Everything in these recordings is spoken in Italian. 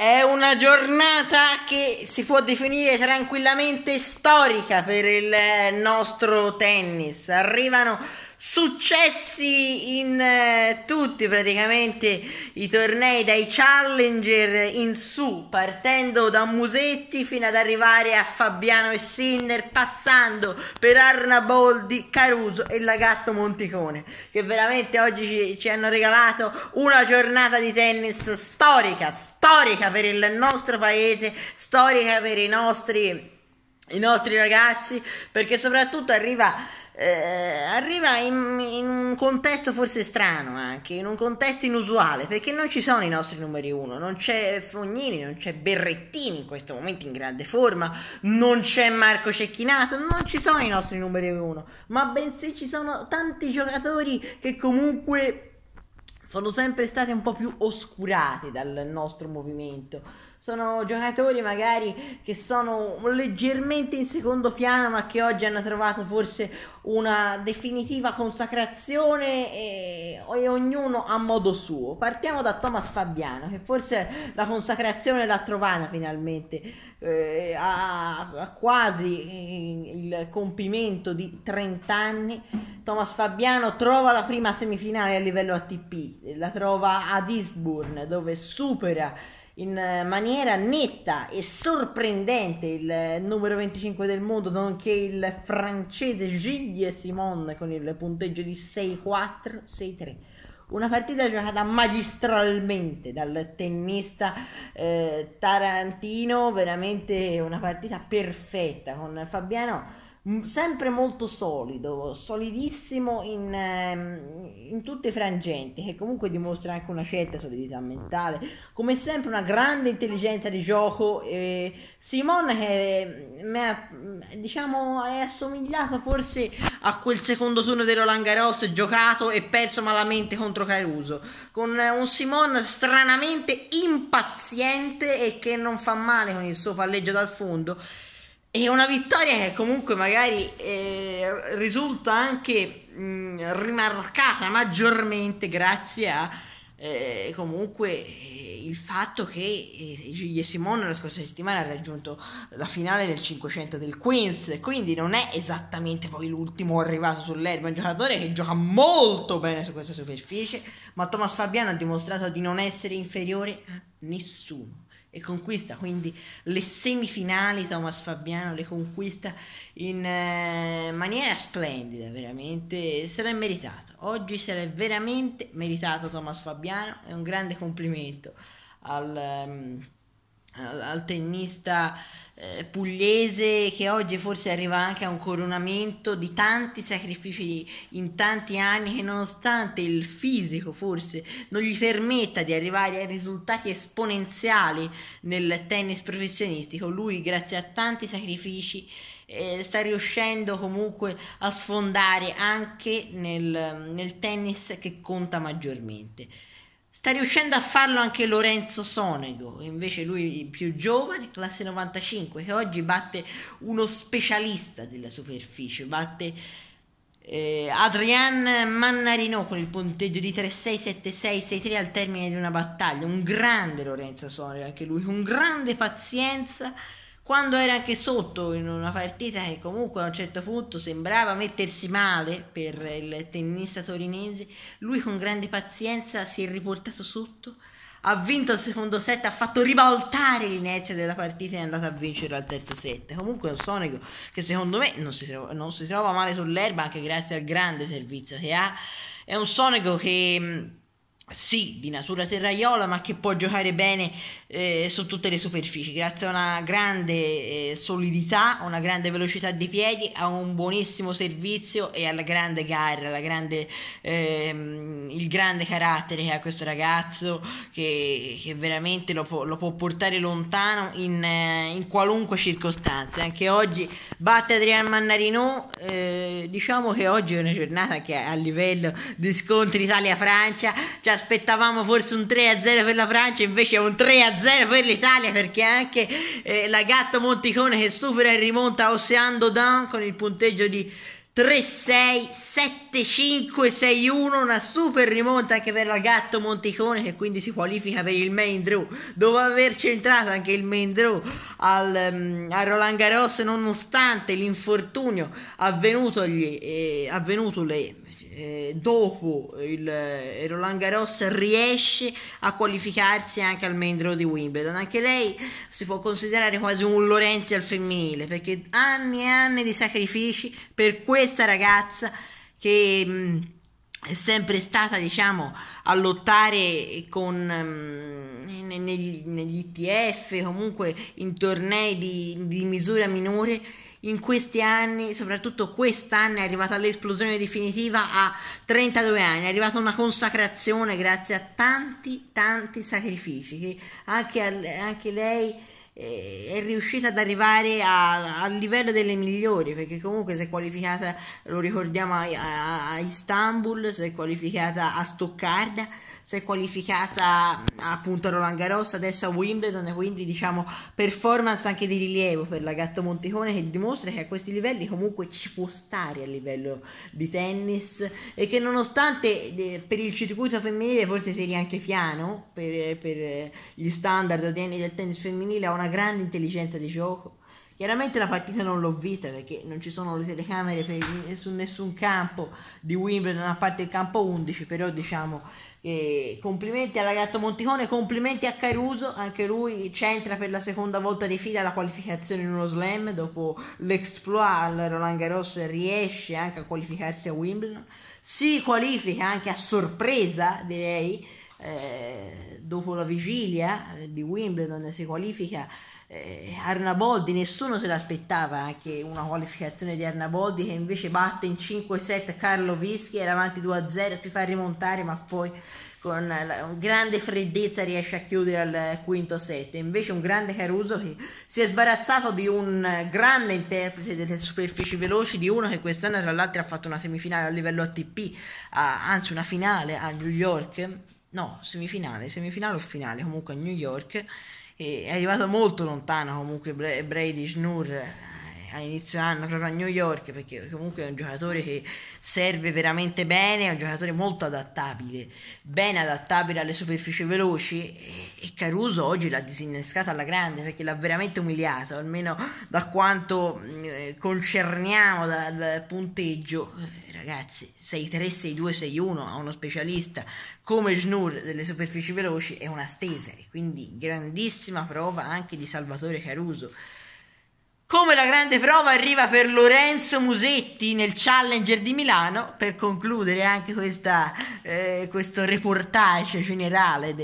È una giornata che si può definire tranquillamente storica per il nostro tennis. Arrivano successi in tutti praticamente i tornei, dai challenger in su, partendo da Musetti fino ad arrivare a Fabiano e Sinner, passando per Arnaboldi, Caruso e Lagatto Monticone, che veramente oggi ci hanno regalato una giornata di tennis storica per il nostro paese, storica per i nostri ragazzi, perché soprattutto arriva in un contesto forse strano, anche in un contesto inusuale, perché non ci sono i nostri numeri uno, non c'è Fognini, non c'è Berrettini in questo momento in grande forma, non c'è Marco Cecchinato, non ci sono i nostri numeri uno, ma bensì ci sono tanti giocatori che comunque sono sempre stati un po' più oscurati dal nostro movimento. Sono giocatori magari che sono leggermente in secondo piano, ma che oggi hanno trovato forse una definitiva consacrazione e ognuno a modo suo. Partiamo da Thomas Fabiano, che forse la consacrazione l'ha trovata finalmente a quasi il compimento di 30 anni. Thomas Fabiano trova la prima semifinale a livello ATP, la trova ad Eastbourne, dove supera in maniera netta e sorprendente il numero 25 del mondo, nonché il francese Gilles Simon, con il punteggio di 6-4, 6-3. Una partita giocata magistralmente dal tennista tarantino, veramente una partita perfetta, con Fabiano sempre molto solido, solidissimo in tutti i frangenti, che comunque dimostra anche una certa solidità mentale, come sempre una grande intelligenza di gioco. Simon che diciamo è assomigliato forse a quel secondo turno del Roland Garros giocato e perso malamente contro Caruso, con un Simon stranamente impaziente e che non fa male con il suo palleggio dal fondo. E una vittoria che comunque magari risulta anche rimarcata maggiormente grazie a comunque il fatto che Gilles Simon la scorsa settimana ha raggiunto la finale del 500 del Queens, quindi non è esattamente poi l'ultimo arrivato sull'erba, è un giocatore che gioca molto bene su questa superficie, ma Thomas Fabiano ha dimostrato di non essere inferiore a nessuno. E conquista quindi le semifinali. Thomas Fabiano le conquista in maniera splendida, veramente se l'è meritato. Oggi se l'è veramente meritato Thomas Fabiano, è un grande complimento al tennista pugliese, che oggi forse arriva anche a un coronamento di tanti sacrifici in tanti anni, che nonostante il fisico forse non gli permetta di arrivare ai risultati esponenziali nel tennis professionistico, lui grazie a tanti sacrifici sta riuscendo comunque a sfondare anche nel tennis che conta maggiormente. Sta riuscendo a farlo anche Lorenzo Sonego, invece lui più giovane, classe 95, che oggi batte uno specialista della superficie, batte Adrian Mannarino con il punteggio di 3-6, 7-6, 6-3 al termine di una battaglia. Un grande Lorenzo Sonego, anche lui, con grande pazienza, quando era anche sotto in una partita che comunque a un certo punto sembrava mettersi male per il tennista torinese, lui con grande pazienza si è riportato sotto, ha vinto il secondo set, ha fatto ribaltare l'inizio della partita e è andato a vincere al terzo set. Comunque è un Sonego che secondo me non si trova male sull'erba, anche grazie al grande servizio che ha. È un Sonego che sì, di natura terraiola, ma che può giocare bene su tutte le superfici, grazie a una grande solidità, a una grande velocità di piedi, a un buonissimo servizio e alla grande garra, il grande carattere che ha questo ragazzo, che veramente lo può portare lontano in qualunque circostanza. Anche oggi batte Adrian Mannarino. Diciamo che oggi è una giornata che a livello di scontri Italia-Francia ci aspettavamo forse un 3-0 per la Francia, invece è un 3-0 per l'Italia, perché anche Lagatto Monticone che supera e rimonta Ocean Dodin con il punteggio di 3-6, 7-5, 6-1, una super rimonta anche per la Gatto Monticone, che quindi si qualifica per il main draw. Dopo aver centrato anche il main draw a Roland Garros, nonostante l'infortunio dopo il Roland Garros, riesce a qualificarsi anche al main draw di Wimbledon. Anche lei si può considerare quasi un Lorenzi al femminile, perché anni e anni di sacrifici per questa ragazza che è sempre stata, diciamo, a lottare negli ITF, comunque in tornei di misura minore. In questi anni, soprattutto quest'anno, è arrivata all'esplosione definitiva a 32 anni, è arrivata una consacrazione grazie a tanti sacrifici, che anche lei è riuscita ad arrivare al livello delle migliori, perché comunque si è qualificata, lo ricordiamo, a Istanbul, si è qualificata a Stoccarda, si è qualificata appunto a Roland Garros, adesso a Wimbledon, quindi diciamo performance anche di rilievo per la Gatto Monticone, che dimostra che a questi livelli comunque ci può stare a livello di tennis, e che nonostante per il circuito femminile forse sia anche piano per gli standard odierni del tennis femminile, ha una grande intelligenza di gioco. Chiaramente la partita non l'ho vista perché non ci sono le telecamere su nessun campo di Wimbledon a parte il campo 11, però diciamo che complimenti alla Gatto Monticone, complimenti a Caruso, anche lui centra per la seconda volta di fila la qualificazione in uno slam, dopo l'exploit al Roland Garros riesce anche a qualificarsi a Wimbledon, si qualifica anche a sorpresa, direi, dopo la vigilia di Wimbledon si qualifica Arnaboldi. Nessuno se l'aspettava anche una qualificazione di Arnaboldi, che invece batte in 5 set Carlo Vischi, era avanti 2-0, si fa rimontare, ma poi con grande freddezza riesce a chiudere al quinto set. Invece un grande Caruso che si è sbarazzato di un grande interprete delle superfici veloci, di uno che quest'anno tra l'altro ha fatto una semifinale a livello ATP, anzi una finale a New York, no, semifinale o finale, comunque a New York. È arrivato molto lontano comunque Brady Schnur a inizio anno proprio a New York, perché comunque è un giocatore che serve veramente bene, è un giocatore molto adattabile, ben adattabile alle superfici veloci, e Caruso oggi l'ha disinnescata alla grande, perché l'ha veramente umiliato, almeno da quanto concerniamo dal punteggio. Ragazzi, 6-3, 6-2, 6-1 a uno specialista come Schnur delle superfici veloci è una stesa, e quindi grandissima prova anche di Salvatore Caruso. Come la grande prova arriva per Lorenzo Musetti nel Challenger di Milano, per concludere anche questo reportage generale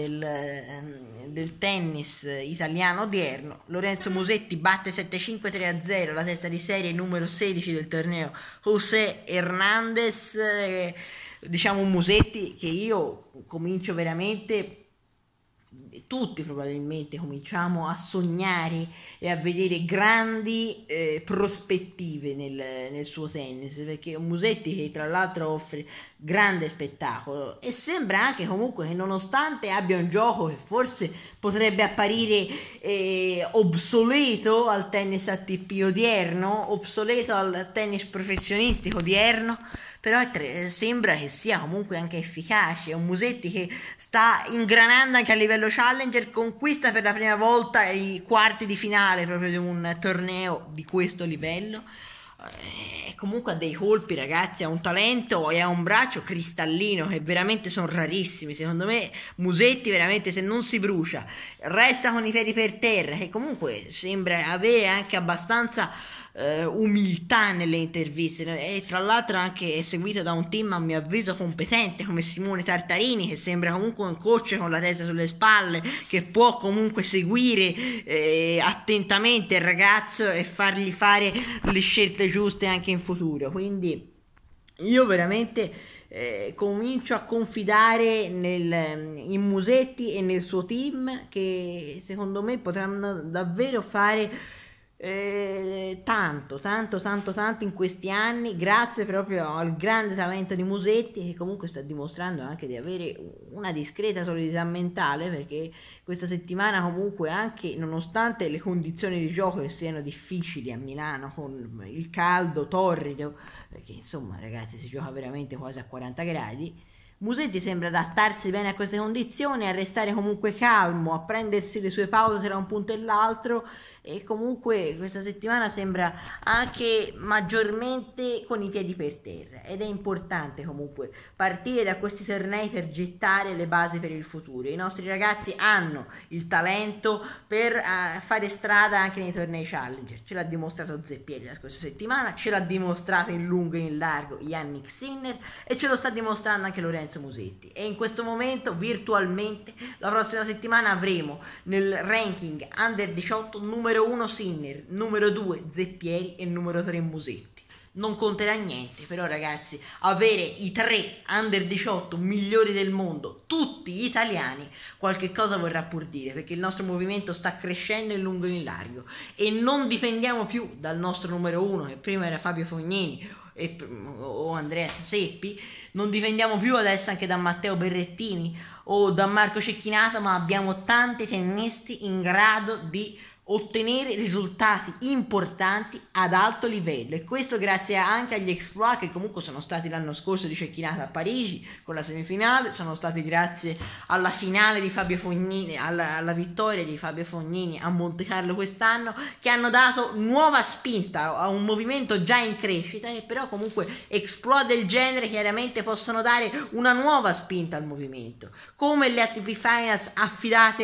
del tennis italiano odierno. Lorenzo Musetti batte 7-5, 3-0 la testa di serie numero 16 del torneo, José Hernández. Diciamo un Musetti che io comincio veramente, tutti probabilmente cominciamo a sognare e a vedere grandi prospettive nel suo tennis, perché è un Musetti che tra l'altro offre grande spettacolo, e sembra anche comunque che nonostante abbia un gioco che forse potrebbe apparire obsoleto al tennis ATP odierno, obsoleto al tennis professionistico odierno, però sembra che sia comunque anche efficace. È un Musetti che sta ingranando anche a livello challenger, conquista per la prima volta i quarti di finale proprio di un torneo di questo livello. Comunque ha dei colpi, ragazzi, ha un talento e ha un braccio cristallino che veramente sono rarissimi. Secondo me Musetti veramente, se non si brucia, resta con i piedi per terra, che comunque sembra avere anche abbastanza umiltà nelle interviste, e tra l'altro anche è seguito da un team a mio avviso competente come Simone Tartarini, che sembra comunque un coach con la testa sulle spalle, che può comunque seguire attentamente il ragazzo e fargli fare le scelte giuste anche in futuro. Quindi io veramente comincio a confidare in Musetti e nel suo team, che secondo me potranno davvero fare tanto in questi anni, grazie proprio al grande talento di Musetti, che comunque sta dimostrando anche di avere una discreta solidità mentale, perché questa settimana comunque, anche nonostante le condizioni di gioco siano difficili a Milano con il caldo torrido, perché insomma ragazzi si gioca veramente quasi a 40 gradi, Musetti sembra adattarsi bene a queste condizioni, a restare comunque calmo, a prendersi le sue pause tra un punto e l'altro, e comunque questa settimana sembra anche maggiormente con i piedi per terra, ed è importante comunque partire da questi tornei per gettare le basi per il futuro. I nostri ragazzi hanno il talento per fare strada anche nei tornei Challenger, ce l'ha dimostrato Zeppieri la scorsa settimana, ce l'ha dimostrato in lungo e in largo Yannick Sinner, e ce lo sta dimostrando anche Lorenzo Musetti. E in questo momento virtualmente la prossima settimana avremo nel ranking under 18 numero 1 Sinner, numero 2 Zeppieri e numero 3 Musetti. Non conterà niente, però ragazzi, avere i 3 under 18 migliori del mondo, tutti italiani, qualche cosa vorrà pur dire, perché il nostro movimento sta crescendo in lungo e in largo, e non dipendiamo più dal nostro numero 1, che prima era Fabio Fognini o Andrea Seppi, non dipendiamo più adesso anche da Matteo Berrettini o da Marco Cecchinato, ma abbiamo tanti tennisti in grado di ottenere risultati importanti ad alto livello, e questo grazie anche agli exploit che comunque sono stati l'anno scorso di Cecchinato a Parigi con la semifinale, sono stati grazie alla finale di Fabio Fognini, alla vittoria di Fabio Fognini a Monte Carlo quest'anno, che hanno dato nuova spinta a un movimento già in crescita, e però comunque exploit del genere chiaramente possono dare una nuova spinta al movimento, come le ATP Finals affidate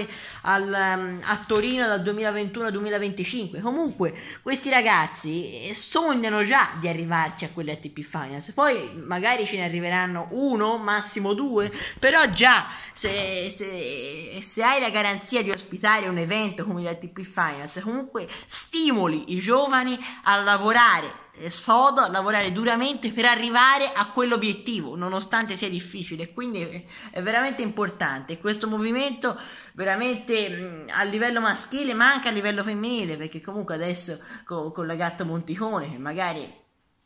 a Torino dal 2021-2025. Comunque questi ragazzi sognano già di arrivarci a quelle ATP Finals, poi magari ce ne arriveranno uno, massimo due, però già se hai la garanzia di ospitare un evento come le ATP Finals, comunque stimoli i giovani a lavorare sodo, a lavorare duramente per arrivare a quell'obiettivo, nonostante sia difficile. Quindi è veramente importante questo movimento, veramente a livello maschile ma anche a livello femminile, perché comunque adesso con la Gatta Monticone, che magari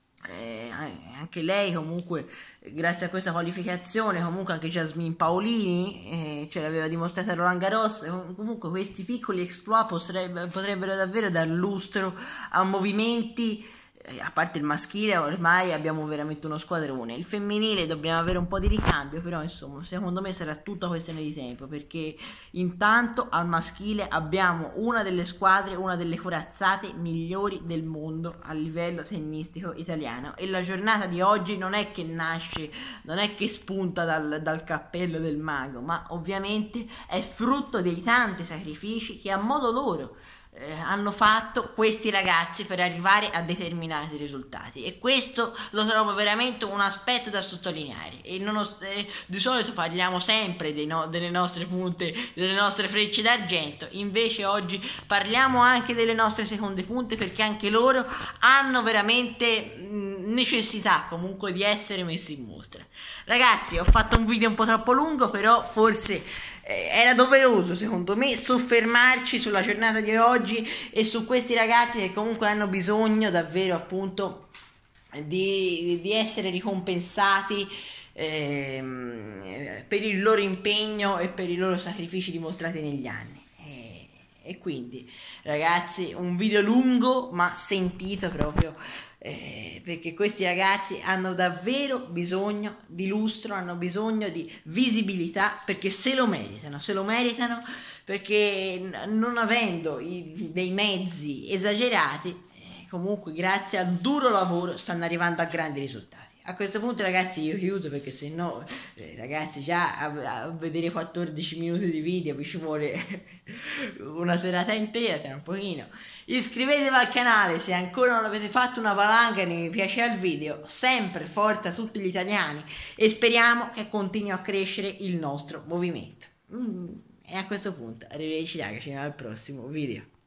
anche lei comunque grazie a questa qualificazione, comunque anche Jasmine Paolini ce l'aveva dimostrata Roland Garros, comunque questi piccoli exploit potrebbero davvero dar lustro a movimenti. A parte il maschile ormai abbiamo veramente uno squadrone, il femminile dobbiamo avere un po' di ricambio, però insomma secondo me sarà tutta questione di tempo, perché intanto al maschile abbiamo una delle squadre, una delle corazzate migliori del mondo a livello tennistico italiano, e la giornata di oggi non è che nasce, non è che spunta dal cappello del mago, ma ovviamente è frutto dei tanti sacrifici che a modo loro hanno fatto questi ragazzi per arrivare a determinati risultati, e questo lo trovo veramente un aspetto da sottolineare. E di solito parliamo sempre delle nostre punte, delle nostre frecce d'argento, invece oggi parliamo anche delle nostre seconde punte, perché anche loro hanno veramente necessità comunque di essere messi in mostra. Ragazzi, ho fatto un video un po' troppo lungo, però forse era doveroso secondo me soffermarci sulla giornata di oggi e su questi ragazzi che comunque hanno bisogno davvero appunto di essere ricompensati per il loro impegno e per i loro sacrifici dimostrati negli anni. E quindi ragazzi, un video lungo ma sentito proprio, perché questi ragazzi hanno davvero bisogno di lustro, hanno bisogno di visibilità, perché se lo meritano, perché non avendo dei mezzi esagerati, comunque grazie al duro lavoro stanno arrivando a grandi risultati. A questo punto ragazzi io chiudo, perché se no ragazzi già a vedere 14 minuti di video mi ci vuole una serata intera tra un pochino. Iscrivetevi al canale se ancora non l'avete fatto, una valanga di mi piace al video, sempre forza a tutti gli italiani, e speriamo che continui a crescere il nostro movimento. E a questo punto arrivederci ragazzi, ci vediamo al prossimo video.